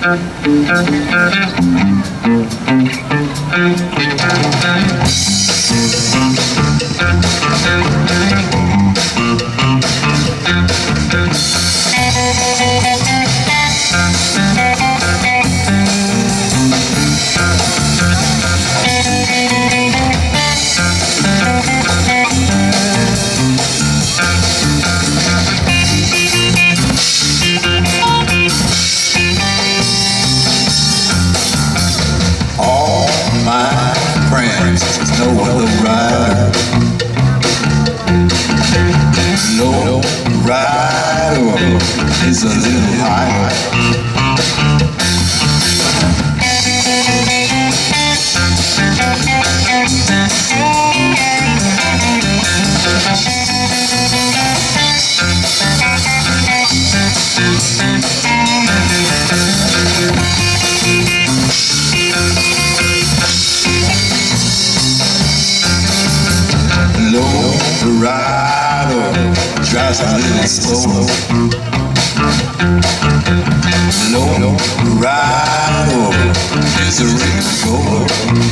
No other rider, no rider is a little higher. Low rider drives a little slow. Low rider is a real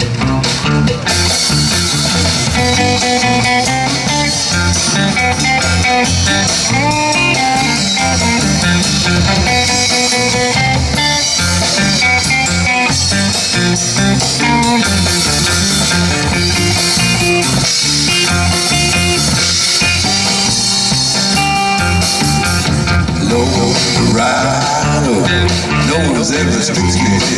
rider knows every street.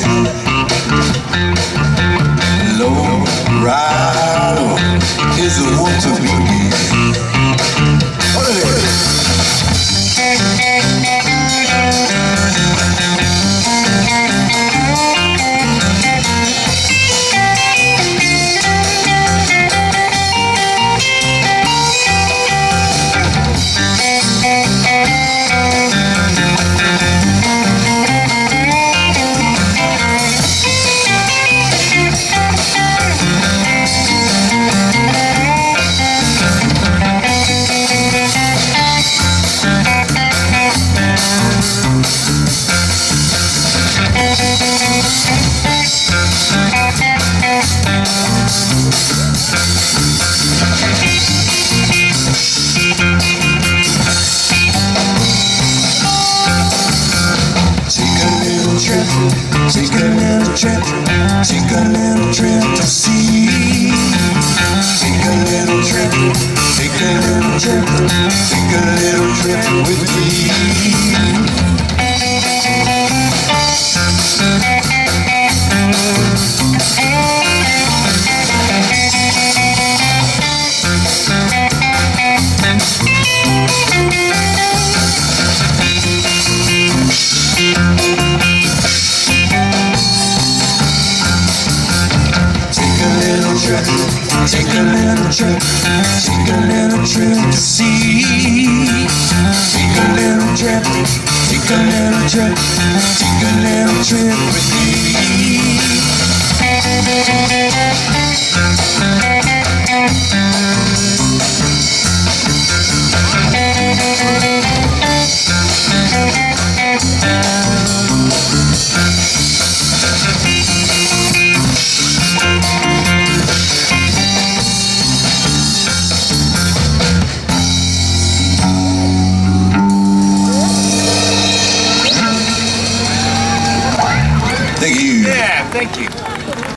Low rider is the one to be. Take a little trip, take a little trip to see. Take a little trip, take a little trip, take a little trip with me. Take a little trip, take a little trip to see. Take a little trip, take a little trip, take a little trip with me. Thank you. Yeah, thank you.